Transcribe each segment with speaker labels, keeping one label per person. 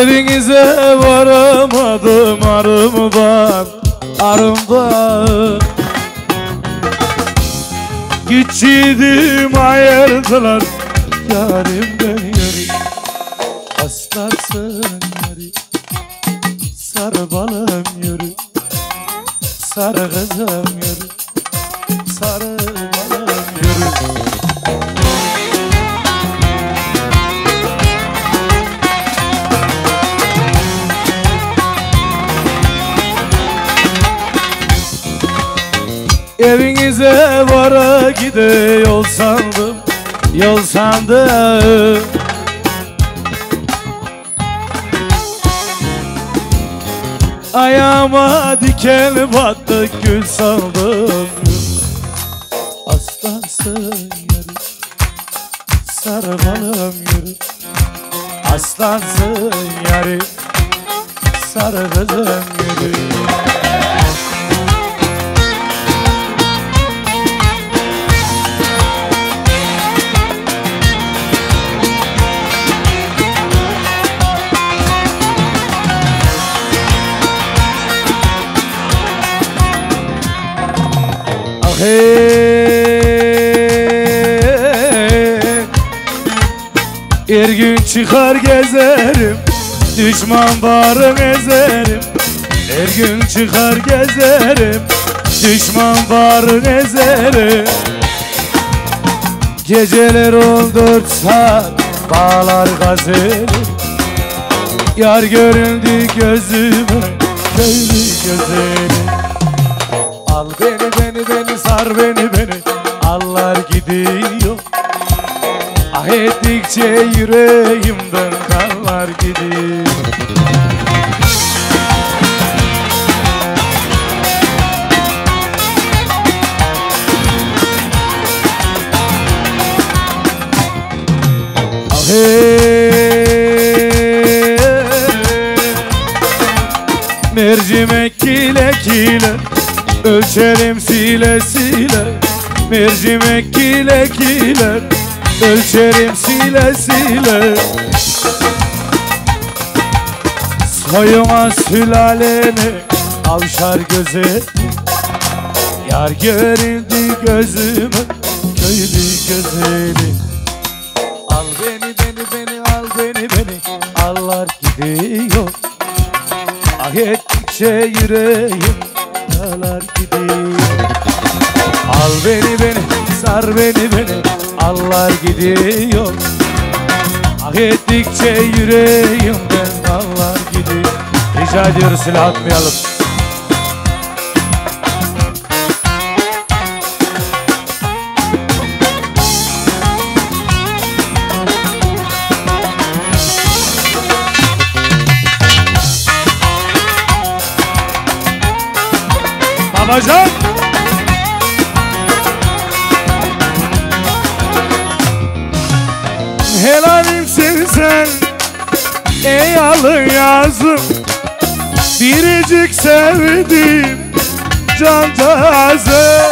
Speaker 1: Evinize varamadım arımdan Gitçiydim ayırdılar yarimden yeri Aslarsın yeri sarı balım yürü Sarı kızım yürü sarı balım yürü Evinize vara gide yol sandım Ayağıma diken battı gül sandım Aslansın yürü sarı balım yürü Aslansın yürü sarı kızım yürü Her gün çıkar gezerim Düşman barın ezerim Her gün çıkar gezerim Düşman barın ezerim Geceler 14 saat Bağlar gazerim Yar göründü gözüme Köylü güzelim Al beni sar beni Allar gidiyor Ah ettikçe yüreğimden kanlar gidiyor Ah mercimek kile kile Ölçerim sile sile Mercimek kile kile Ölçerim sile sile Soyuma sülaleni Avşar göze Yar göründü gözüme Köylü güzeli Al beni al beni Allar gidiyor Ah ettikçe yüreğim Allar gidiyor Al beni sar beni Allar gidiyor Ah ettikçe yüreğimden allar gidiyor Rica ediyoruz silah atmayalım Babacan Helalimsin sen ey alın yazım Biricik sevdiğim cancağızım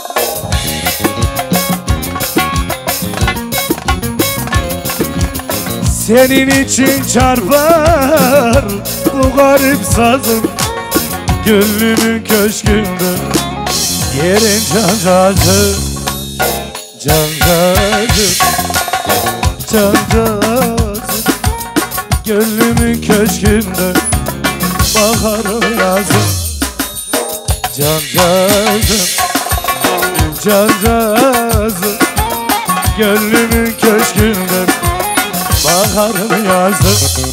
Speaker 1: Senin için çarpar bu garip sazım Gönlümün köşkünde yerin cancağızım Cancağızım Cancağızım Gönlümün köşkünde baharım yazım Cancağızım Cancağızım Gönlümün köşkünde baharım yazım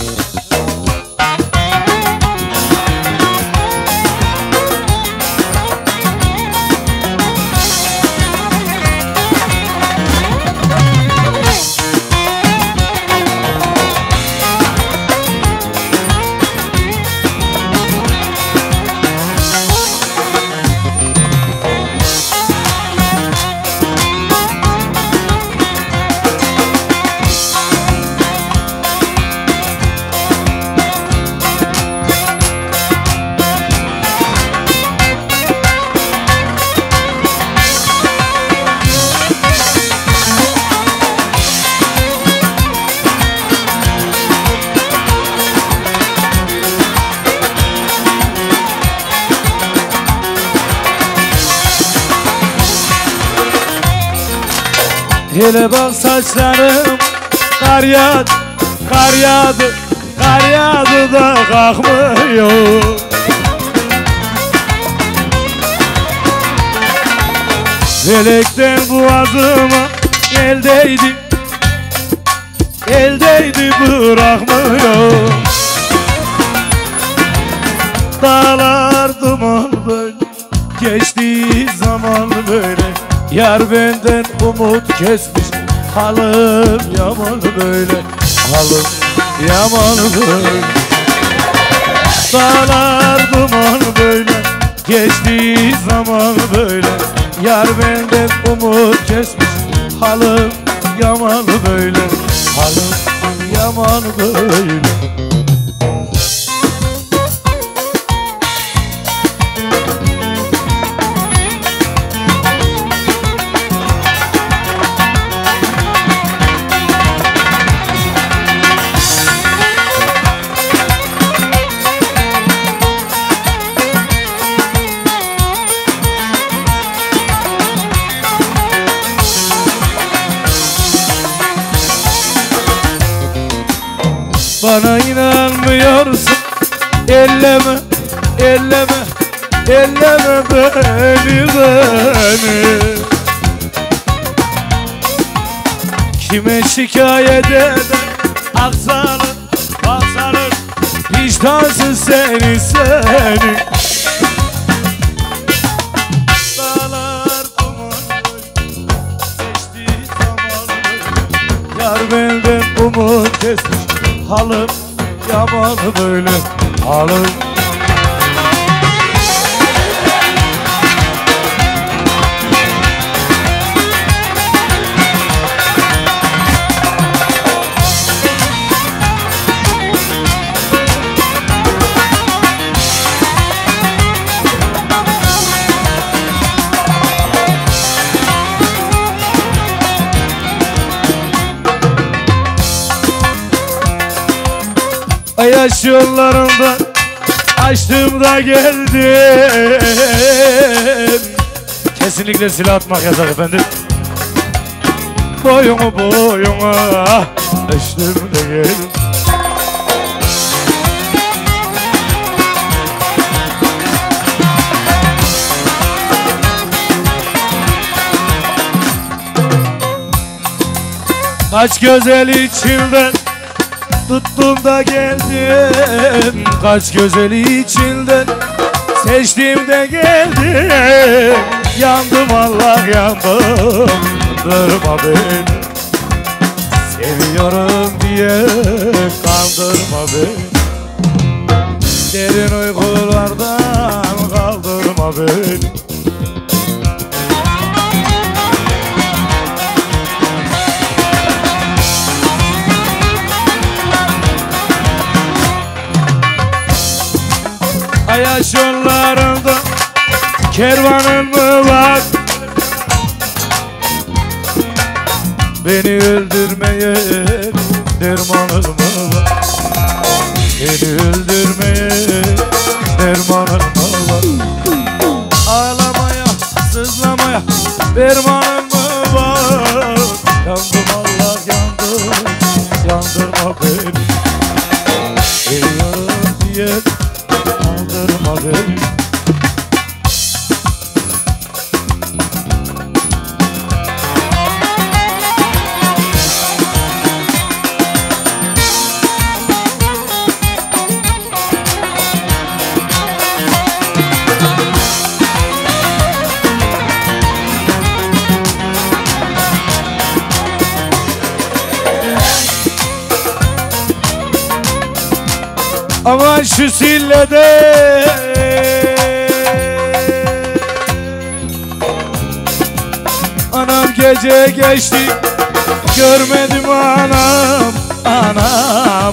Speaker 1: Hele bak saçlarım kar yağdı, kar yağdı, kar yağdı da kalkmıyor. Felekten boğazıma eldeydi, eldeydi bırakmıyor. Dağlar duman böyle, geçtiği zaman böyle. Yar benden umut kesmiş, halim yaman böyle, halim yaman böyle. Dağlar duman böyle, geçtiği zaman böyle. Yar benden umut kesmiş, halim yaman böyle, halim yaman böyle. Bana inanmıyorsun, elleme, elleme, elleme beni, beni. Kime şikayet eder, aksanır, aksanır, vicdansız seni, seni. Dağlar duman geçtiği zaman böyle. Yar benden umut kesmiş, halim yaman böyle, halim. Yaş yollarında açtım da geldim. Kesinlikle silah atmak yasak efendim. Boyunu boyuna açtım da geldim. Kaç güzel içimden tuttum da geldim, kaç güzeli içinden seçtim de geldim. Yandım Allah yandım, kandırma beni. Seviyorum diye kandırma beni. Derin uykulardan kaldırma beni. Ayaş yollarında kervanın mı var? Beni öldürmeye dermanın mı var? Beni öldürmeye dermanın mı var? Ağlamaya, sızlamaya dermanın mı var? Yandım Allah yandım, yandırma beni. Seviyorum diye kandırma beni. Aman şu sillede anam gece geçti, görmedim anam, anam